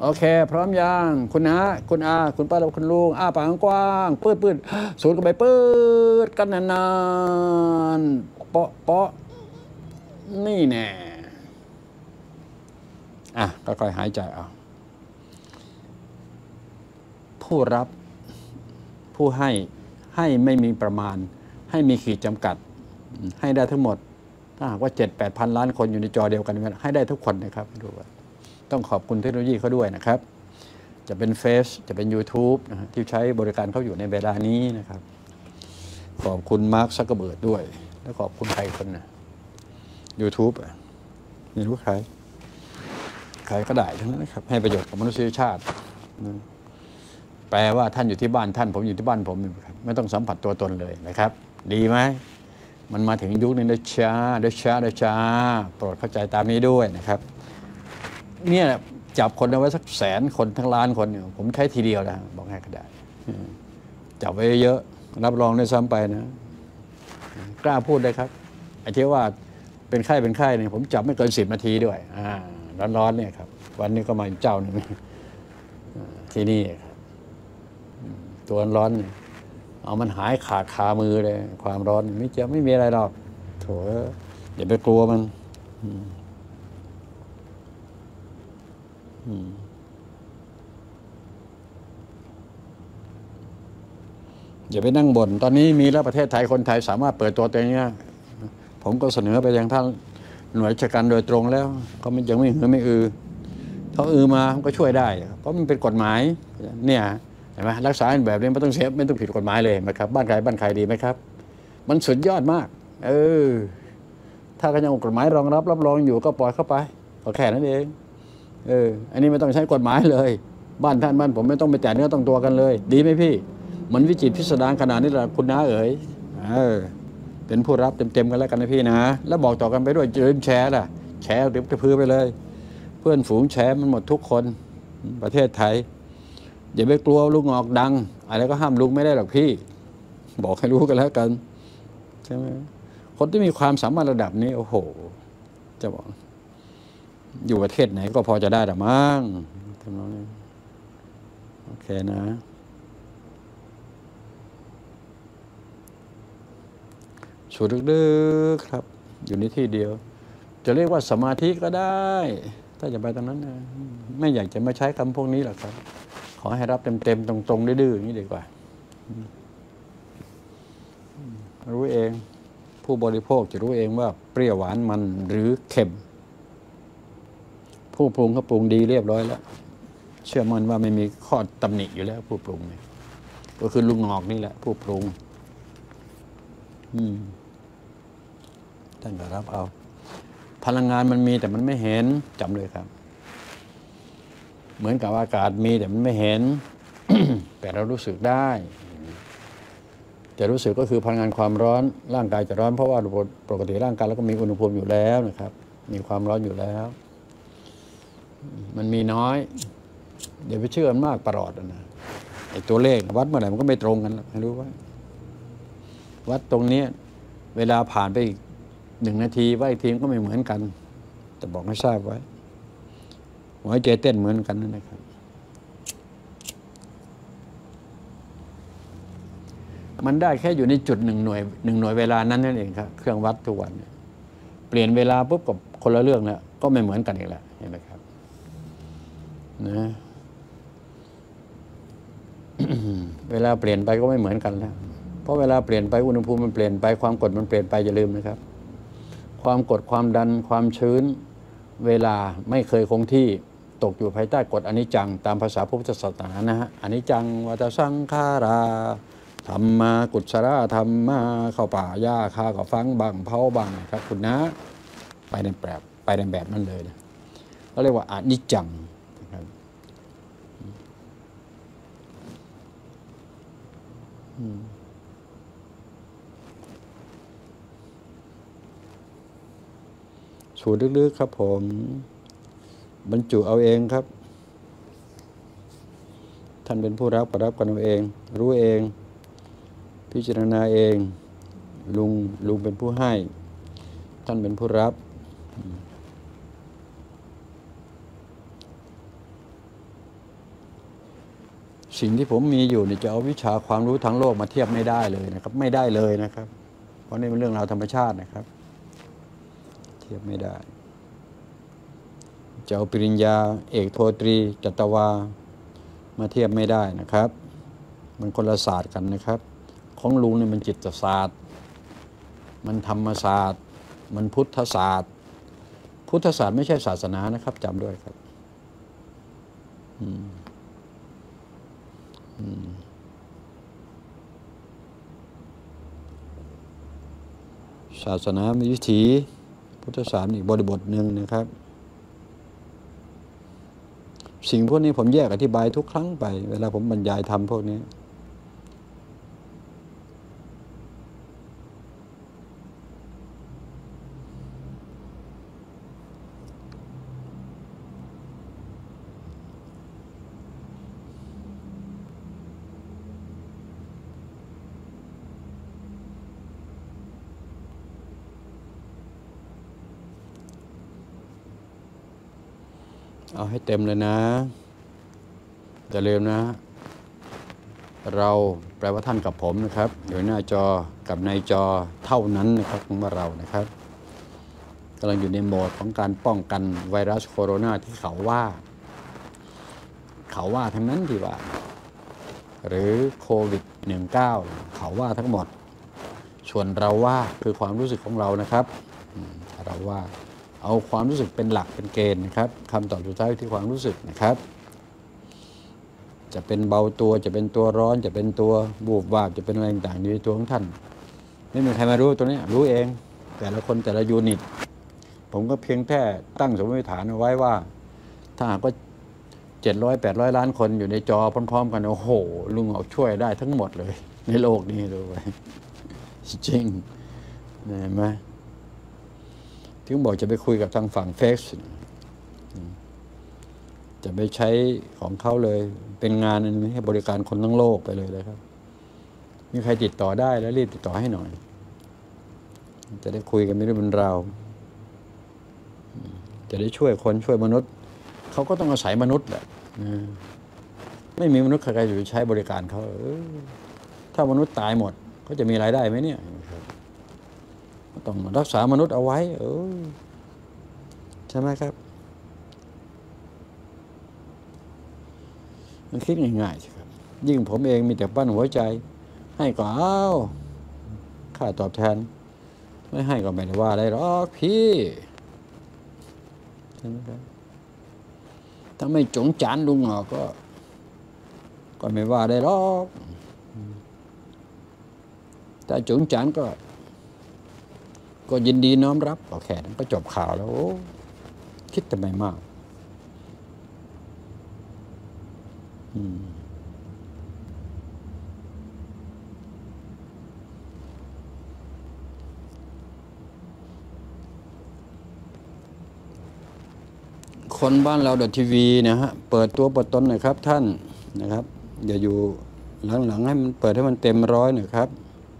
โอเคพร้อมยังคุณนะคุณอาคุณป้าและคุณลุงปากกว้างปืดสูดกันไปปืดกันนานๆเปาะเปาะนี่แน่ค่อยๆหายใจเอาผู้รับผู้ให้ไม่มีประมาณให้มีขีดจำกัดให้ได้ทั้งหมดถ้าหากว่า 7-8 พันล้านคนอยู่ในจอเดียวกันให้ได้ทุกคนนะครับดูว่าต้องขอบคุณเทคโนโลยีเขาด้วยนะครับจะเป็นเฟซจะเป็น YouTube นะฮะที่ใช้บริการเขาอยู่ในเวลานี้นะครับขอบคุณมาร์ค ซักเกอร์เบิร์กด้วยและขอบคุณใครคนนะ YouTube ไม่รู้ใครก็ได้ทั้งนั้นนะครับให้ประโยชน์กับมนุษยชาติแปลว่าท่านอยู่ที่บ้านท่านผมอยู่ที่บ้านผมไม่ต้องสัมผัสตัวตนเลยนะครับดีไหมมันมาถึงยุคนี้ด้วยช้าโปรดเข้าใจตามนี้ด้วยนะครับเนี่ยจับคนเอาไว้สัก100,000 คนทั้งล้านคนเนี่ยผมใช้ทีเดียวนะบอกให้ก็ได้จับไว้เยอะรับรองได้ซ้ำไปนะกล้าพูดได้ครับไอ้ที่ว่าเป็นไข้เนี่ยผมจับไม่เกิน10 นาทีด้วยร้อนเนี่ยครับวันนี้ก็มาเจ้าหนึ่งที่นี่ครับตัวร้อนเนี่ยเอามันหายขาดคามือเลยความร้อนไม่มีอะไรหรอกโถอย่าไปกลัวมันอย่าไปนั่งบ่นตอนนี้มีแล้วประเทศไทยคนไทยสามารถเปิดตัวเองเนี่ยผมก็เสนอไปยังท่านหน่วยราชการโดยตรงแล้วก็ยังไม่เขามาก็ช่วยได้เพราะมันเป็นกฎหมายเนี่ยเห็นไหมรักษาแบบนี้ไม่ต้องเซฟไม่ต้องผิดกฎหมายเลยนะครับบ้านใครดีไหมครับมันสุดยอดมากถ้าก็ยังกฎหมายรองรับรองอยู่ก็ปล่อยเข้าไปก็แค่นั้นเองอันนี้ไม่ต้องใช้กฎหมายเลยบ้านท่านบ้านผมไม่ต้องไปแตะเนื้อต้องตัวกันเลยดีไหมพี่มันวิจิตรพิสดารขนาดนี้แหละคุณน้าเป็นผู้รับเต็มกันแล้วกันนะพี่นะแล้วบอกต่อกันไปด้วยอย่าลืมแชร์ล่ะแชร์เดี๋ยวจะพื้นไปเลยเพื่อนฝูงแชร์มันหมดทุกคนประเทศไทยอย่าไปกลัวลุงออกดังอะไรก็ห้ามลุงไม่ได้หรอกพี่บอกให้รู้กันแล้วกันใช่ไหมคนที่มีความสามารถระดับนี้โอ้โหจะบอกอยู่ประเทศไหนก็พอจะได้แต่มั้งทำนองนี้โอเคนะสูดลึกๆครับอยู่ในที่เดียวจะเรียกว่าสมาธิก็ได้ถ้าจะไปตรงนั้นนะไม่อยากจะมาใช้คำพวกนี้หรอกครับขอให้รับเต็มๆตรงๆดื้อๆอย่างนี้ดีกว่ารู้เองผู้บริโภคจะรู้เองว่าเปรี้ยวหวานมันหรือเค็มผู้ปรุงเขาปรุงดีเรียบร้อยแล้วเชื่อมั่นว่าไม่มีข้อตำหนิอยู่แล้วผู้ปรุงเนี่ยก็คือลุงงอกนี่แหละผู้ปรุงท่านก็รับเอาพลังงานมันมีแต่มันไม่เห็นจำเลยครับเหมือนกับอากาศมีแต่มันไม่เห็น แต่เรารู้สึกได้จะรู้สึกก็คือพลังงานความร้อนร่างกายจะร้อนเพราะว่าปกติร่างกายเราก็มีอุณหภูมิอยู่แล้วนะครับมีความร้อนอยู่แล้วมันมีน้อยเดี๋ยวไปเชื่อมากประหลอดนะไอ้ตัวเลขวัดเมื่อไหร่มันก็ไม่ตรงกันให้รู้ไว้วัดตรงนี้เวลาผ่านไปอีก1 นาทีว่าอีกทีก็ไม่เหมือนกันแต่บอกให้ทราบไว้หัวใจเต้นเหมือนกันนะครับมันได้แค่อยู่ในจุด1 หน่วยเวลานั้นนั่นเองครับเครื่องวัดทุกวันเปลี่ยนเวลาปุ๊บกับคนละเรื่องแล้วก็ไม่เหมือนกันอีกแล้วเห็นไหมครับนะเวลาเปลี่ยนไปก็ไม่เหมือนกันแล้วเพราะเวลาเปลี่ยนไปอุณหภูมิมันเปลี่ยนไปความกดมันเปลี่ยนไปอย่าลืมนะครับความกดความดันความชื้นเวลาไม่เคยคงที่ตกอยู่ภายใต้กฎอนิจจังตามภาษาพุทธศาสนานะฮะอนิจจังวัฏสังขาราธรรมากุศลธรรมาเข้าป่าหญ้าคาก็ฟังบังเผาบังครับคุณนะไปในแบบนั้นเลยนะก็เรียกว่าอนิจจังนะครับสูดลึกๆครับผมบรรจุเอาเองครับท่านเป็นผู้รับกันเอาเองรู้เองพิจารณาเองลุงเป็นผู้ให้ท่านเป็นผู้รับสิ่งที่ผมมีอยู่เนี่ยจะเอาวิชาความรู้ทั้งโลกมาเทียบไม่ได้เลยนะครับ ไม่ได้เลยนะครับ เพราะนี่เป็นเรื่องราวธรรมชาตินะครับ เทียบไม่ได้จะเอาปริญญาเอกโทตรีจัตวามาเทียบไม่ได้นะครับ มันคนละศาสตร์กันนะครับของลุงเนี่ยมันจิตศาสตร์มันธรรมศาสตร์มันพุทธศาสตร์พุทธศาสตร์ไม่ใช่ศาสนานะครับจำด้วยครับศาสนามีวิถีพุทธศาสตร์อีกบริบทหนึ่งนะครับสิ่งพวกนี้ผมแยกอธิบายทุกครั้งไปเวลาผมบรรยายธรรมพวกนี้เอาให้เต็มเลยนะอย่าลืมนะเราแปลว่าท่านกับผมนะครับอยู่หน้าจอกับในจอเท่านั้นนะครับของเรานะครับกำลังอยู่ในโหมดของการป้องกันไวรัสโคโรนาที่เขาว่าทั้งนั้นที่ว่าหรือโควิด-19 เขาว่าทั้งหมดส่วนเราว่าคือความรู้สึกของเรานะครับเราว่าเอาความรู้สึกเป็นหลักเป็นเกณฑ์นะครับคำตอบสุดท้ายที่ความรู้สึกนะครับจะเป็นเบาตัวจะเป็นตัวร้อนจะเป็นตัวบูบวาบจะเป็นอะไรต่างๆอยู่ในตัวของท่านไม่มีใครมารู้ตัวนี้รู้เองแต่ละคนแต่ละยูนิตผมก็เพียงแค่ตั้งสมมติฐานเอาไว้ว่าถ้าหากว่า700-800 ล้านคนอยู่ในจอพร้อมๆกันโอ้โหลุงเอาช่วยได้ทั้งหมดเลยในโลกนี้ดูไว้จริงเห็นไหมถึงบอกจะไปคุยกับทางฝั่งเฟซจะไปใช้ของเขาเลยเป็นงานอันนี้ให้บริการคนทั้งโลกไปเลยนะครับมีใครติดต่อได้แล้วรีบติดต่อให้หน่อยจะได้คุยกันไม่ได้เป็นราวจะได้ช่วยคนช่วยมนุษย์เขาก็ต้องอาศัยมนุษย์แหละไม่มีมนุษย์ใครๆจะใช้บริการเขาถ้ามนุษย์ตายหมดเขาจะมีรายได้ไหมเนี่ยต้องรักษามนุษย์เอาไว้ใช่ไหมครับมันคิดง่ายๆใช่ครับยิ่งผมเองมีแต่ปั้นหัวใจให้ก็เอาค่าตอบแทนไม่ให้ก็ไม่ได้ว่าอะไรหรอกพี่ใช่ไหมครับถ้าไม่จงจานลุงออกก็ไม่ว่าได้หรอกแต่จงจานก็ยินดีน้อมรับก็แค่นั้นก็จบข่าวแล้วคิดทำไมมากคนบ้านเราทีวีนะฮะเปิดตัวเปิดตนหน่อยครับท่านนะครับอย่าอยู่หลังๆให้มันเปิดให้มันเต็ม100หน่อยครับ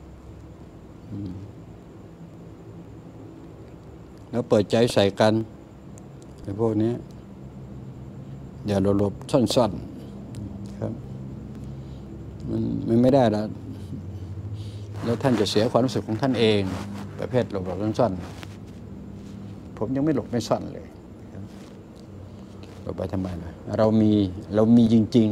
แล้วเปิดใจใส่กันไอ้พวกนี้อย่าหลบๆซ่อนๆครับมันไม่ได้แล้วท่านจะเสียความรู้สึกของท่านเองประเภทหลบๆซ่อนๆผมยังไม่หลบไม่ซ่อนเลยหลบไปทำไมล่ะเรามีจริง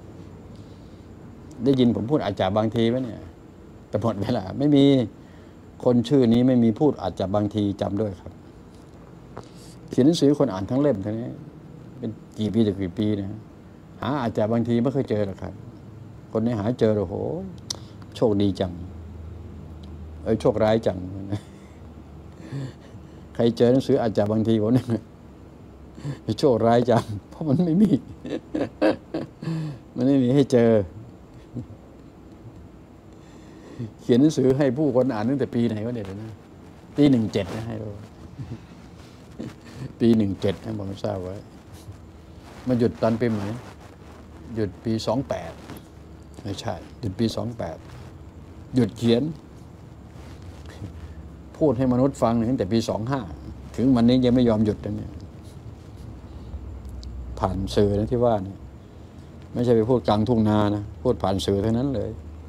ๆได้ยินผมพูดอาจจะบางทีไหมเนี่ยแต่หมดเวลาไม่มีคนชื่อนี้ไม่มีพูดอาจจะบางทีจำด้วยครับเขียนหนังสือคนอ่านทั้งเล่มทั้งนี้เป็นกี่ปีต่อกี่ปีนะหาอาจจะบางทีไม่เคยเจอหรอกครับคนนี้หาเจอโอ้โหโชคดีจังโชคร้ายจังใครเจอหนังสืออาจจะบางทีผมเนี่ยโชคร้ายจังเพราะมันไม่มีให้เจอเขียนหนังสือให้ผู้คนอ่านตั้งแต่ปีไหนวะเนี่ยนะปี17นะให้เราปี17ให้ผมทราบไว้มาหยุดตอนปีไหนหยุดปี28ไม่ใช่หยุดปี28หยุดเขียนพูดให้มนุษย์ฟังตั้งแต่ปี25ถึงวันนี้ยังไม่ยอมหยุดนะเนี่ยผ่านสื่อนะที่ว่านี่ไม่ใช่ไปพูดกลางทุ่งนานะพูดผ่านสื่อเท่านั้นเลย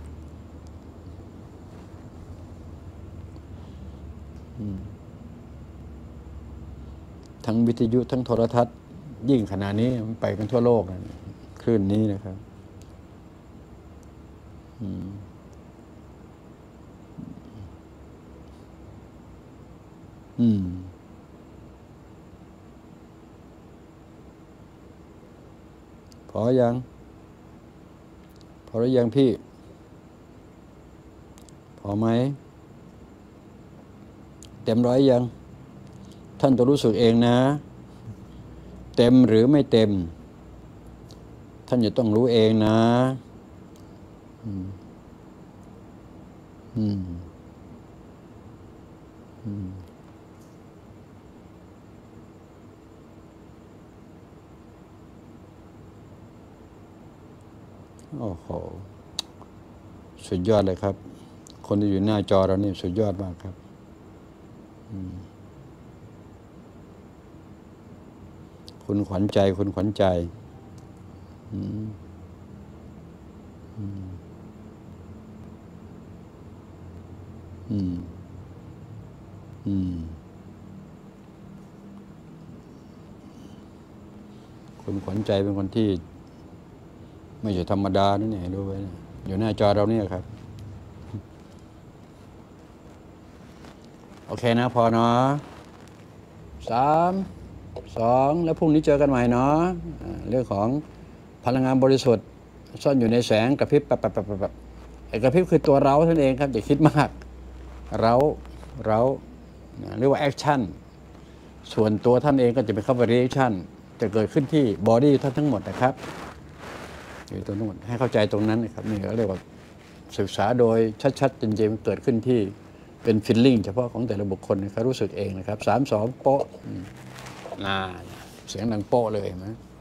ทั้งวิทยุทั้งโทรทัศน์ยิ่งขนาดนี้มันไปกันทั่วโลกนะคลื่นนี้นะครับพอยังพอหรือยังพี่พอไหมเต็มร้อยยังท่านต้องรู้สึกเองนะเต็มหรือไม่เต็มท่านจะต้องรู้เองนะโอ้โหสุดยอดเลยครับคนที่อยู่หน้าจอเรานี่สุดยอดมากครับคุณขวัญใจคุณขวัญใจคุณขวัญใจเป็นคนที่ไม่ใช่ธรรมดานะเนี่ยดูไว้นะอยู่หน้าจอเราเนี่ยครับโอเคนะพอเนาะ3 2แล้วพรุ่งนี้เจอกันใหม่เนาะเรื่องของพลังงานบริสุทธิ์ซ่อนอยู่ในแสงกระพริบแบบไอ้กระพริบคือตัวเราท่านเองครับอย่าคิดมากเราเรียกว่าแอคชั่นส่วนตัวท่านเองก็จะเป็นคำว่ารีแอคชั่นจะเกิดขึ้นที่บอดี้ท่านทั้งหมดนะครับอยู่ตรงนู้นให้เข้าใจตรงนั้นนะครับนี่เขาเรียกว่าศึกษาโดยชัดๆจริงๆเกิดขึ้นที่เป็นฟีลลิ่งเฉพาะของแต่ละบุคคลนะครับรู้สึกเองนะครับ3 2โป๊ะเสียงดังโป๊ะเลยเห็นไหม